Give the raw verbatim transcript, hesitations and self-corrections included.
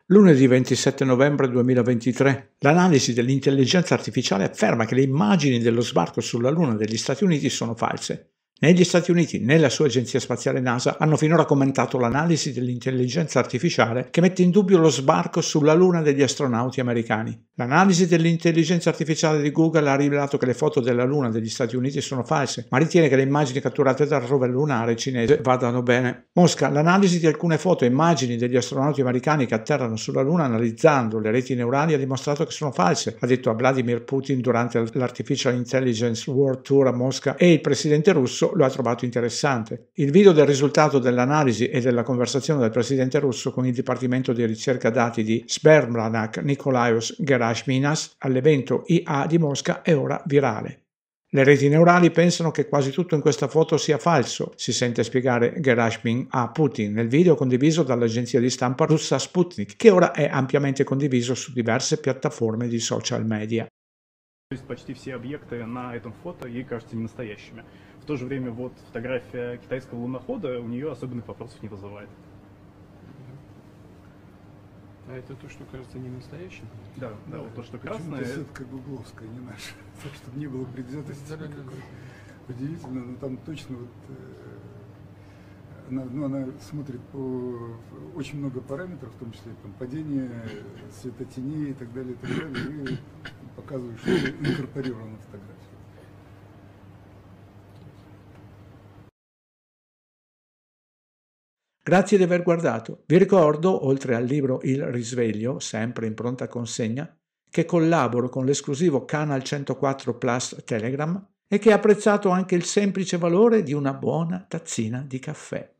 Lunedì ventisette novembre duemilaventitré, l'analisi dell'intelligenza artificiale afferma che le immagini dello sbarco sulla Luna degli Stati Uniti sono false. Né gli Stati Uniti né la sua agenzia spaziale NASA hanno finora commentato l'analisi dell'intelligenza artificiale che mette in dubbio lo sbarco sulla Luna degli astronauti americani. L'analisi dell'intelligenza artificiale di Google ha rivelato che le foto della Luna degli Stati Uniti sono false, ma ritiene che le immagini catturate dal rover lunare cinese vadano bene. Mosca, l'analisi di alcune foto e immagini degli astronauti americani che atterrano sulla Luna analizzando le reti neurali ha dimostrato che sono false, ha detto a Vladimir Putin durante l'Artificial Intelligence World Tour a Mosca, e il presidente russo lo ha trovato interessante. Il video del risultato dell'analisi e della conversazione del presidente russo con il Dipartimento di ricerca dati di Sberbank Nikolaios Gerashminas all'evento I A di Mosca è ora virale. Le reti neurali pensano che quasi tutto in questa foto sia falso, si sente spiegare Gerashmin a Putin nel video condiviso dall'agenzia di stampa russa Sputnik, che ora è ampiamente condiviso su diverse piattaforme di social media. То есть почти все объекты на этом фото ей кажутся ненастоящими. В то же время вот фотография китайского лунохода у нее особенных вопросов не вызывает. А это то, что кажется не настоящим? Да, да, вот то, что красное. Это как гугловская, не наша. Так, чтобы не было предвзятости. Да, да, да. Удивительно, но там точно вот э, она, ну, она смотрит по очень много параметров, в том числе там, падение светотеней и так далее, и так далее, и показывает, что инкорпорирована фотография. Grazie di aver guardato. Vi ricordo, oltre al libro Il Risveglio, sempre in pronta consegna, che collaboro con l'esclusivo Canal centoquattro Plus Telegram e che ha apprezzato anche il semplice valore di una buona tazzina di caffè.